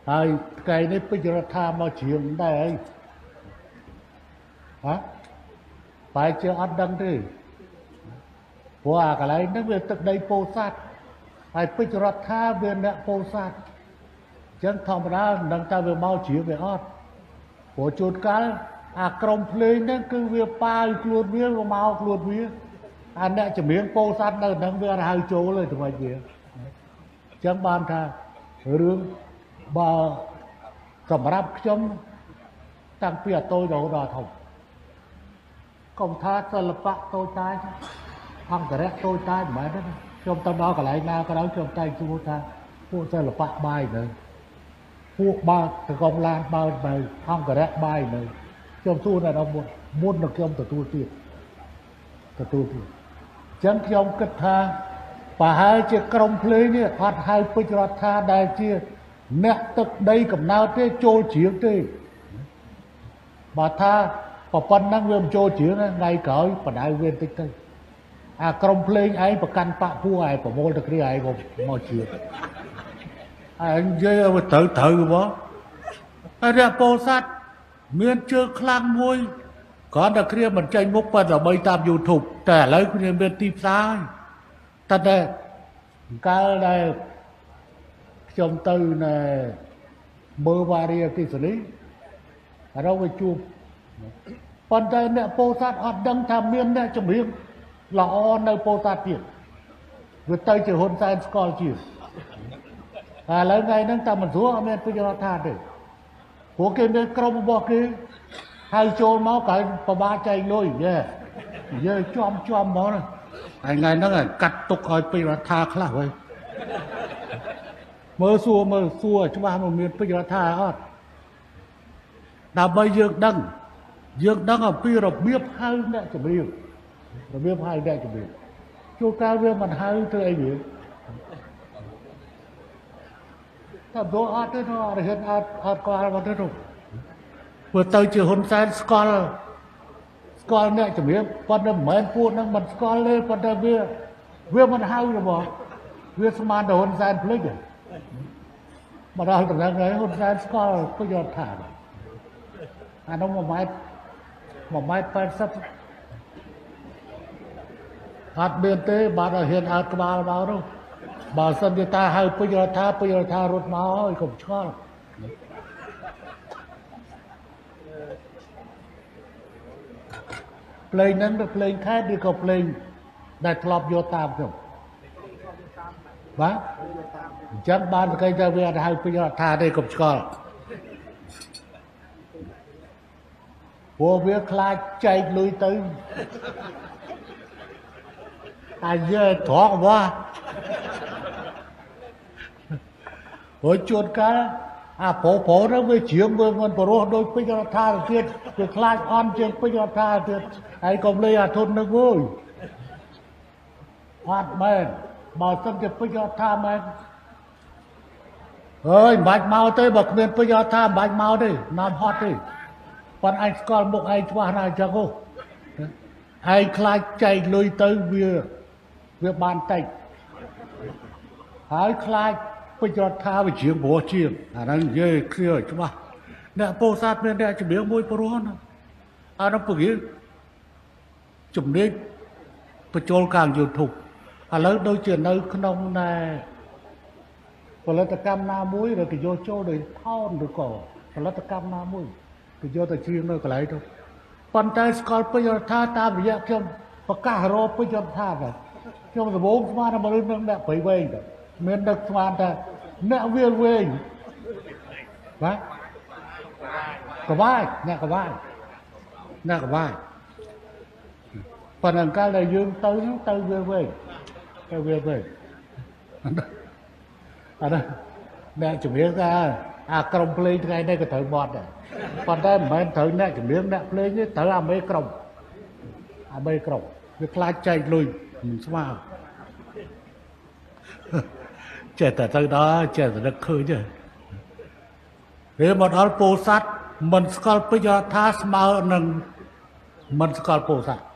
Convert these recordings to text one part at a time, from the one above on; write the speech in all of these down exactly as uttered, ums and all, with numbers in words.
ហើយថ្ងៃនេះពេជ្ររដ្ឋាមកជ្រៀងដែរអីហ៎បែរជាអត់ដឹងទេព្រោះអាកន្លែងហ្នឹងវាទឹកដីពោធិ៍សាត់ហើយពេជ្ររដ្ឋាវាអ្នកពោធិ៍សាត់អញ្ចឹងធម្មតាមិនដឹងថាវាមកជ្រៀងវាអត់ព្រោះជួនកាលអាក្រុមភ្លេងហ្នឹងគឺវាប៉ាវខ្លួនវាមកខ្លួនវាអាអ្នកចម្រៀងពោធិ៍សាត់នៅហ្នឹងវាអត់ហៅចូលទេថ្មីវាអញ្ចឹងបានថារឿងបើសម្រាប់ខ្ញុំតាំងពីអតូចរហូតដល់ធំកុំថាសិល្បៈតូចតាចអង្គរៈតូចតាចមិនមែនទេខ្ញុំទៅដល់កន្លែងណាក៏ដោយខ្ញុំតែងសួរថាពួកសិល្បៈបាយនៅពួកបើកកងឡានបើនៅអង្គរៈបាយនៅខ្ញុំសួរតែដល់មុនមុននឹងខ្ញុំទទួលទៀតទទួលទៀតអញ្ចឹងខ្ញុំគិតថាប្រហែលជាក្រុមភ្លេងនេះអត់ហៅពេជ្ររដ្ឋាដែលជាអ្នកទឹកដីកំណើតទេចូលជ្រៀងទេបើថាប្រប៉ុណ្ណឹងវាមិនចូលជ្រៀងថ្ងៃក្រោយបដៅវាបន្តិចទៅអាក្រុមភ្លេងឯងប្រកាន់បាក់ពួកឯងប្រមូលទៅគ្នាឯងមកមកជ្រៀងឯងនិយាយឲ្យត្រូវត្រូវបងហើយរះពោធិ៍សាត់មានជើងខ្លាំងមួយគ្រាន់តែគ្នាមិនចេញមុខប៉ុន្តែបីតាម YouTube តែឥឡូវគ្នាមានទីផ្សារតែតែកាលដែលខ្ញុំទៅនៅមើលវ៉ារីអគិសនីរកវាជួបប៉ុន្តែអ្នកពោធិ៍សាត់អត់ដឹងថាមានអ្នកចម្រៀងល្អនៅពោធិ៍សាត់ទៀតវាទៅជាហ៊ុនសែនស្គាល់ជាតែឥឡូវថ្ងៃហ្នឹងតែមិនស្រួលអត់មានពេជ្ររដ្ឋាទេព្រោះគេមានក្រុមរបស់គេហៅចូលមកក៏ប្របាចែកលុយយេយើចំចំហ្មងហើយថ្ងៃហ្នឹងកាត់ទុកឲ្យពេជ្ររដ្ឋាខ្លះហើយមើលសួរមើលសួរច្បាស់មកមានពេជ្ររដ្ឋាអត់ដើម្បីយើងដឹងយើងដឹងអំពីរបៀបហៅអ្នកចម្រៀងរបៀបហៅអ្នកចម្រៀងជួនកាលវាមិនហៅធ្វើអីវាតែបើអត់ទេអត់ហ៊ានអត់អត់ក៏អត់ទេនោះព្រោះទៅជាហ៊ុនសែនស្គាល់ស្គាល់អ្នកចម្រៀងប៉ុន្តែមិនមែនពួកហ្នឹងមិនស្គាល់ទេប៉ុន្តែវាវាមិនហៅរបស់វាស្មានតែហ៊ុនសែនភ្លេចទេមកដល់តំណែងហើយហ៊ុនសែនស្គាល់ពេជ្ររដ្ឋាអានោះមួយម៉ែត្រមួយម៉ែត្រប៉ែតសិបអត់មានទេបាទឲ្យហ៊ានអើតក្បាលមកនោះបើសិនជាតាហៅពេជ្ររដ្ឋាពេជ្ររដ្ឋារត់មកហើយកុំឆ្ងល់ភ្លេងហ្នឹងទៅភ្លេងខេត្តឬក៏ភ្លេងដែលធ្លាប់យកតាមខ្ញុំបាទអញ្ចឹងបានគេថាវាអត់ហៅពេជ្ររដ្ឋាទេកុំឆ្ងល់ព្រោះវាខ្លាចចែកលុយទៅអាយើត្រង់វ៉ាហើយជួនកាលអាប្រុសប្រុសហ្នឹងវាជ្រៀងវាមិនបរោះដោយពេជ្ររដ្ឋាទៅទៀតវាខ្លាចអន់ជាងពេជ្ររដ្ឋាទៀតហើយកុំលេអាធុននឹងអើយអត់មែនបើសិនជាពេជ្ររដ្ឋាមែនអើយមិនបាច់មកទេបើគ្មានពេជ្ររដ្ឋាមិនបាច់មកទេនាំហត់ទេប៉ុន្តែឯងស្គាល់មុខឯងច្បាស់ណាស់អញ្ចឹងហ៎ឯងខ្លាចចែកលុយទៅវាវាបានតិចហើយខ្លាចពេជ្ររដ្ឋាវាជ្រៀងព្រោះជាងអាហ្នឹងនិយាយគ្រាច្បាស់អ្នកពោធិ៍សាត់មានអ្នកចម្រៀងមួយព្រោះណាអានោះពង្រៀងជំនាញបញ្ចូលខាង YouTube ឥឡូវដូចជានៅក្នុងណែផលិតកម្មណាមួយឬក៏យកចូលដោយថោនឬក៏ផលិតកម្មណាមួយគេយកទៅច្រៀងនៅកន្លែងទៅប៉ុន្តែស្គាល់ពេជ្ររដ្ឋាតាមរយៈខ្ញុំប្រកាសរកពេជ្ររដ្ឋាទៅខ្ញុំដំបូងស្មានតែមនុស្សនឹងអ្នកព្រៃវែងទៅមានដឹកស្មានតែអ្នកវាលវែងបាទកវាយអ្នកកវាយអ្នកកវាយប៉ុន្តែកាលដែលយើងទៅទៅវាលវែងទៅវាលវែងអត់អ្នកជំនាញថាអាក្រុមភ្លេងថ្ងៃនេះក៏ត្រូវបត់ដែរប៉ុន្តែមិនមែនត្រូវអ្នកជំនាញអ្នកភ្លេងទេត្រូវអាមេក្រុមអាមេក្រុមវាខ្លាចចែកលុយមិនស្មើចេះតែទៅដល់ចេះតែនឹកឃើញទេវាមកដល់ពោធិ៍សាត់មិនស្គាល់ពេជ្ររដ្ឋាស្មើនឹងមិនស្គាល់ពោធិ៍សាត់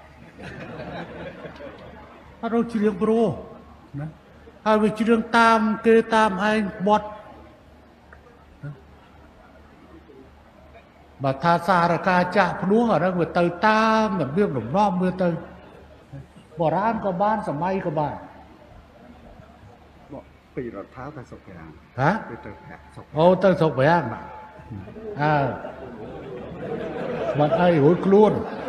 អត់ជ្រៀងព្រោះណាហើយវាជ្រៀងតាមគេតាមឯងបត់ bà tha xa ra ca chạ phú ở đó người tơi ta mà biết đồng non mưa tơi bỏ ra ăn có ban sầm may có bà ปีรถเท้าแต่ศพแผง hả ไปเติมแผงศพ ô tơi sọc phải ăn à bạn ai hối luôn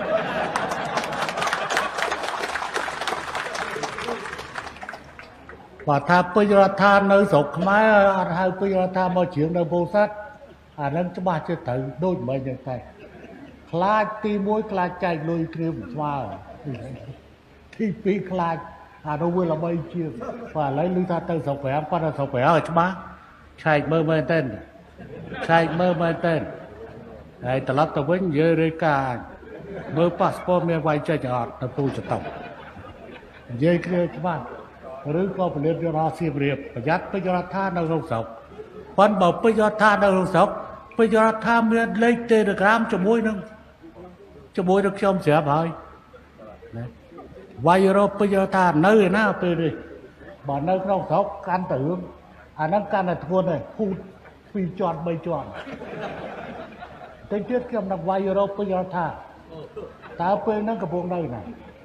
bà tha bây giờ tha nơi sọc máy hai bây giờ tha mọi chuyện đâu vô sát à nên cho bà chưa thử đôi mấy như thế khai ti mối khai chạy lôi kia một xoa thì pi khai à đâu vừa là mấy chiếc và lấy lưu tha tơi sọc phải ăn con là sọc phải ở cho má chạy mơ mơ tên chạy mơ mơ tênไอ้ตลอดตะเวนเยอะเลยการเมื่อพาสปอร์ตเมียไว้ใจจะอดตะปูจะตกเยอะเกินบ้านหรือก็ไปเรียนรอเสียเรียบประหยัดประหยัดท่าในโรงศพวันบอกประหยัดท่าในโรงศพประหยัดท่าเมียเล็กเตะกรามจะมวยนึงจะมวยนึกชมเสียบหายไว้รอประหยัดท่าเนื้อหน้าไปเลยบ่เนื้อโรงศพการตื่นอันนั้นการอะไรทุกคนเลยพูดปีจอดใบจอดแต่เชื่อเกี่ยวกับวายโรปยาธาตาเป็นนั่งกระโปรงได้ไง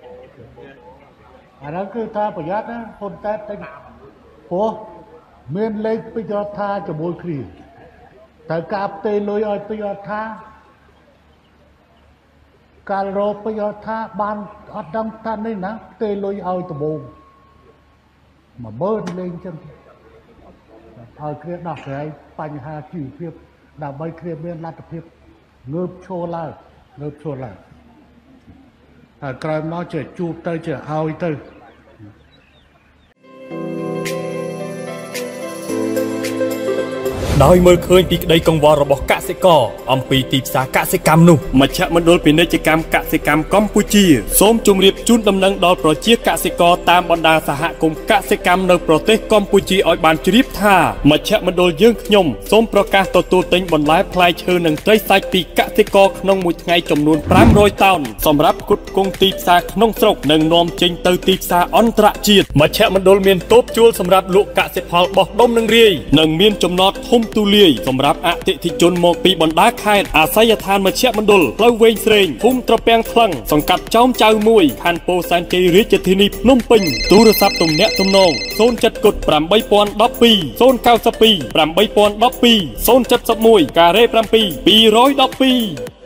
อันนั้นคือท่าประหยัดนะคนแต่แต่โอ้เมียนเล็กประหยัดท่าจะมวยครีแต่กาบเตลอยอ้อยประหยัดท่าการโรประหยัดท่าบานอัดดังท่านนี่นะเตลอยอ้อยตะโบงมาเบิ้ลเล่นจังเอาเครียดดอกไรปัญหาขี้เพียบดาวใบเครียดเมียนรัดเพียบเงือบโชว์ล่าเงือบโชว์ล่าถ้ากลายมาเจอจูบเตยเจอเอาอีเตยដោយមើលឃើញពីក្តីកង្វល់របស់កសិករអំពីទីផ្សារកសិកម្មនោះមជ្ឈមណ្ឌលពាណិជ្ជកម្មកសិកម្មកម្ពុជាសូមជម្រាបជូនដំណឹងដល់ប្រជាកសិករតាមបណ្ដាសហគមន៍កសិកម្មនៅប្រទេសកម្ពុជាឲ្យបានជ្រាបថាមជ្ឈមណ្ឌលយើងខ្ញុំសូមប្រកាសទទួលទិញបន្លែផ្លែឈើនិងត្រីសាច់ពីកសិករក្នុងមួយថ្ងៃចំនួនប្រាំរយតោនសម្រាប់ផ្គត់ផ្គង់ទីផ្សារក្នុងស្រុកនិងនាំចេញទៅទីផ្សារអន្តរជាតិមជ្ឈមណ្ឌលមានតូបជួលសម្រាប់លក់កសិផលបោះដុំនិងរាយនិងមានចំណតធំទូលាយសម្រាប់អតិថិជនមកពីបណ្ដាខេត្តអាស័យដ្ឋានមជ្ឈមណ្ឌលផ្លូវវែងស្រេងភូមិត្រពាំងថ្លឹងសង្កាត់ចោមចៅមួយខណ្ឌពោធិ៍សែនជ័យរាជធានីភ្នំពេញទូរស័ព្ទទំនាក់ទំនងศูนย์ เจ็ด กุด แปด หนึ่ง หนึ่ง สอง ศูนย์ เก้า สอง แปด หนึ่ง หนึ่ง สอง การ៉េ เจ็ด สอง สอง สอง สอง